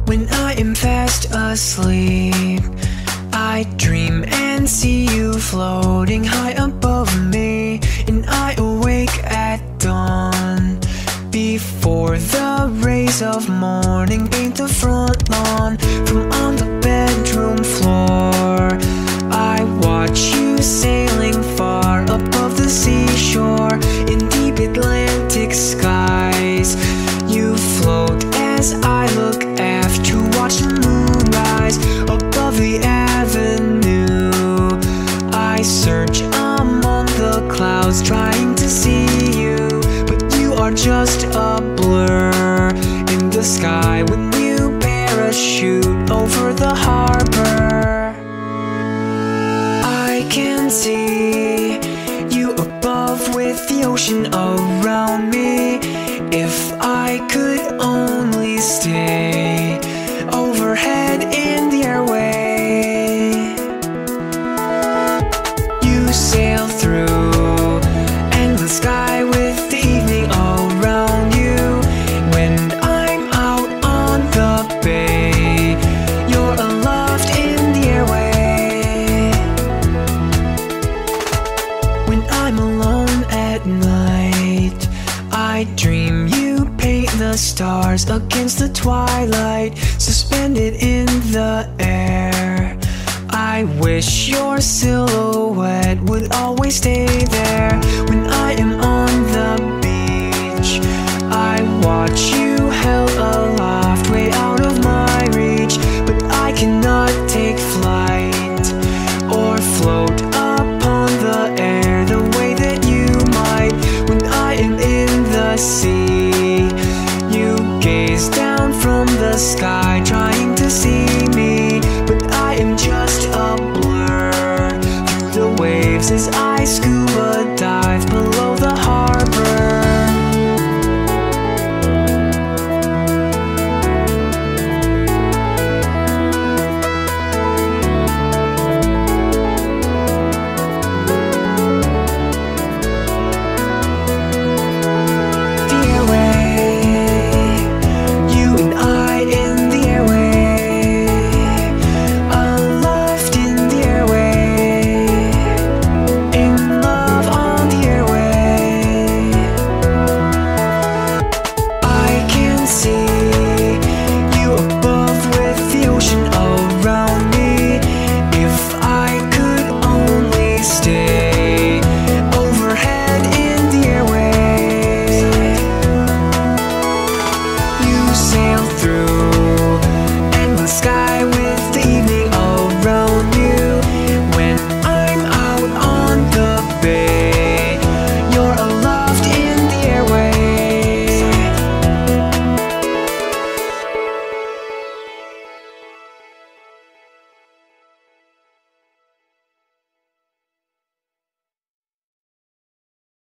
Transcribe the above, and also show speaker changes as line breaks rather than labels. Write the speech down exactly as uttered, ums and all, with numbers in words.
When I am fast asleep, I dream and see you floating high above me, and I awake at dawn. Before the rays of morning paint the front lawn, from on the bedroom floor, I watch you sailing far above the seashore. In deep Atlantic skies, you float as I look aft to watch the moon rise above the avenue. I search among the clouds trying to see you, but you are just a blur in the sky when you parachute over the harbor. I can see you above with the ocean around me. If I could only stay overhead in the airway. You sail through endless sky with the evening around you. When I'm out on the bay, you're aloft in the airway. When I'm alone at night, I dream you paint the stars against the twilight, suspended in the air. I wish your silhouette would always stay there. When I am on the beach, I watch you held aloft way out of my reach, but I cannot take flight or float upon the air the way that you might. When I am in the sea, you gaze down from the sky